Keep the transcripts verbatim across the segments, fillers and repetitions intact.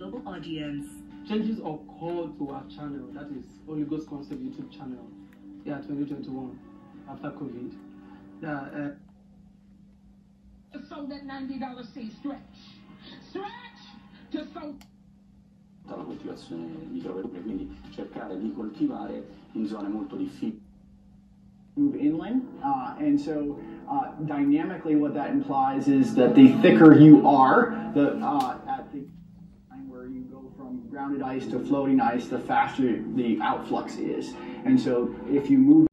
global audience. Changes occurred to our channel, that is Holy Ghost Concept YouTube channel, yeah, twenty twenty-one, after COVID. Yeah, uh, so that ninety dollars say stretch. Stretch to so. La coltivazione microverticale, quindi cercare di coltivare in zone molto difficili. Move inland, uh, and so uh, dynamically what that implies is that the thicker you are, the uh, at the time where you go from grounded ice to floating ice, the faster the outflux is. And so if you move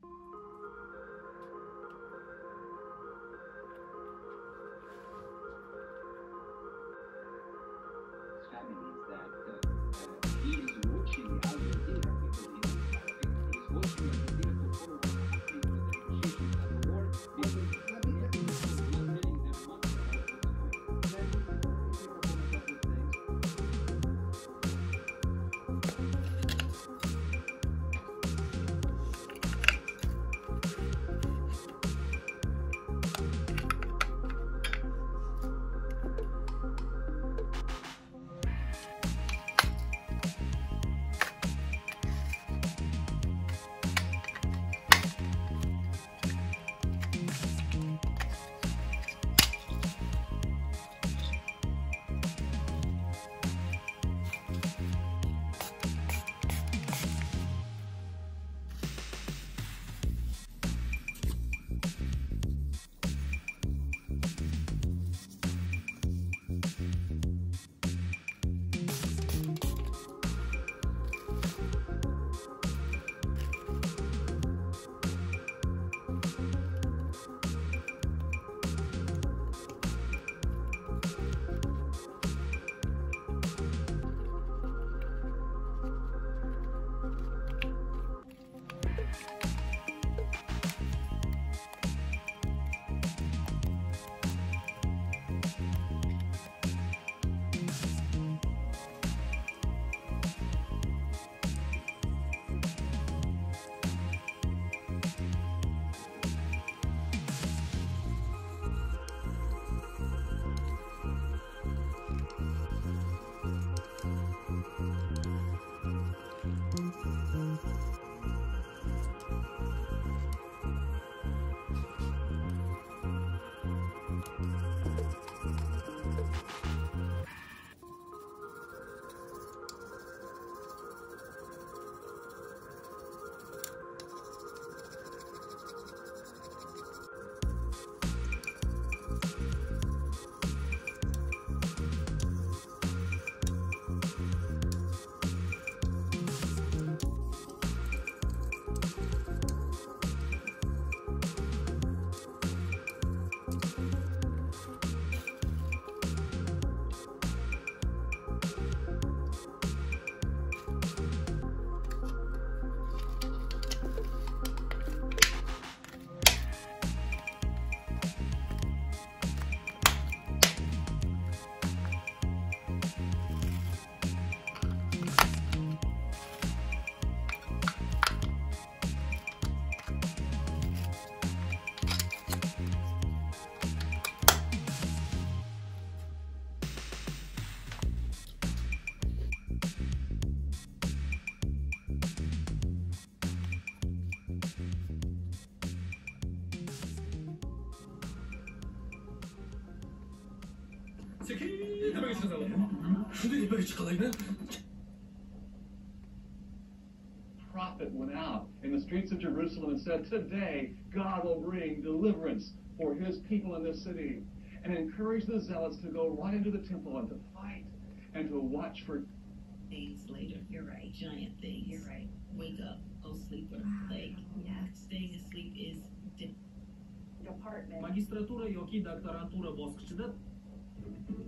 prophet went out in the streets of Jerusalem and said, "Today God will bring deliverance for his people in this city," and encouraged the zealots to go right into the temple and to fight and to watch for days later. You're right. Giant things. You're right. Wake up, go sleep with a plague. Yeah. Staying asleep is department. Магистратура yoki doktorantura bosqichida